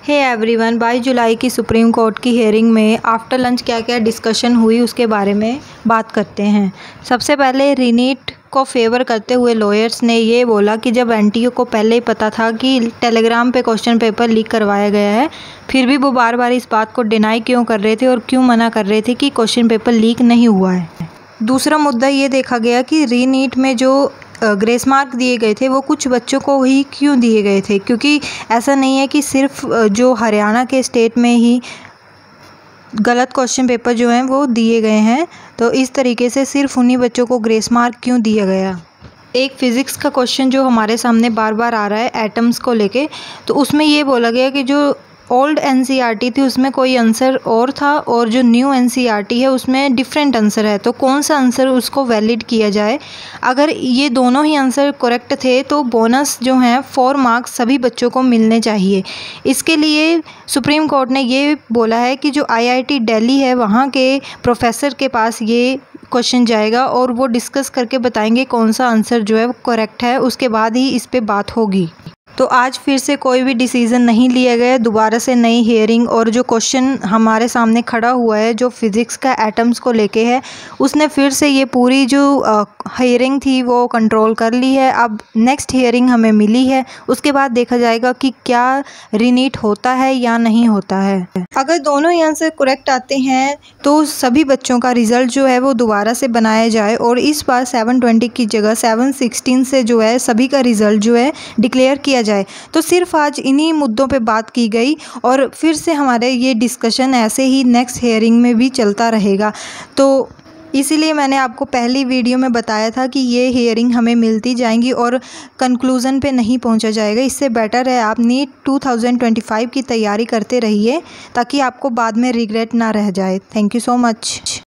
Hey everyone, 22 जुलाई की supreme court की हियरिंग में आफ्टर लंच क्या क्या डिस्कशन हुई उसके बारे में बात करते हैं। सबसे पहले रीनीट को फेवर करते हुए लॉयर्स ने ये बोला कि जब एनटीयू को पहले ही पता था कि टेलीग्राम पे क्वेश्चन पेपर लीक करवाया गया है, फिर भी वो बार बार इस बात को डिनाई क्यों कर रहे थे और क्यों मना कर रहे थे कि क्वेश्चन पेपर लीक नहीं हुआ है। दूसरा मुद्दा ये देखा गया कि रीनीट में जो ग्रेस मार्क दिए गए थे वो कुछ बच्चों को ही क्यों दिए गए थे, क्योंकि ऐसा नहीं है कि सिर्फ जो हरियाणा के स्टेट में ही गलत क्वेश्चन पेपर जो हैं वो दिए गए हैं, तो इस तरीके से सिर्फ उन्हीं बच्चों को ग्रेस मार्क क्यों दिया गया। एक फ़िज़िक्स का क्वेश्चन जो हमारे सामने बार बार आ रहा है एटम्स को लेके, तो उसमें ये बोला गया कि जो ओल्ड एनसीईआरटी थी उसमें कोई आंसर और था और जो न्यू एनसीईआरटी है उसमें डिफरेंट आंसर है, तो कौन सा आंसर उसको वैलिड किया जाए। अगर ये दोनों ही आंसर करेक्ट थे तो बोनस जो हैं 4 मार्क्स सभी बच्चों को मिलने चाहिए। इसके लिए सुप्रीम कोर्ट ने ये बोला है कि जो आईआईटी दिल्ली है वहाँ के प्रोफेसर के पास ये क्वेश्चन जाएगा और वो डिस्कस करके बताएंगे कौन सा आंसर जो है वो करेक्ट है, उसके बाद ही इस पे बात होगी। तो आज फिर से कोई भी डिसीज़न नहीं लिया गया, दोबारा से नई हियरिंग, और जो क्वेश्चन हमारे सामने खड़ा हुआ है जो फिज़िक्स का एटम्स को लेके है उसने फिर से ये पूरी जो हियरिंग थी वो कंट्रोल कर ली है। अब नेक्स्ट हियरिंग हमें मिली है, उसके बाद देखा जाएगा कि क्या रीनीट होता है या नहीं होता है। अगर दोनों ही आंसर करेक्ट आते हैं तो सभी बच्चों का रिज़ल्ट जो है वो दोबारा से बनाया जाए और इस बार 720 की जगह 716 से जो है सभी का रिज़ल्ट जो है डिक्लेयर किया जाए। तो सिर्फ आज इन्हीं मुद्दों पे बात की गई और फिर से हमारे ये डिस्कशन ऐसे ही नेक्स्ट हियरिंग में भी चलता रहेगा। तो इसीलिए मैंने आपको पहली वीडियो में बताया था कि ये हियरिंग हमें मिलती जाएंगी और कंक्लूज़न पे नहीं पहुंचा जाएगा। इससे बेटर है आप नीट 2025 की तैयारी करते रहिए ताकि आपको बाद में रिग्रेट ना रह जाए। Thank you so much.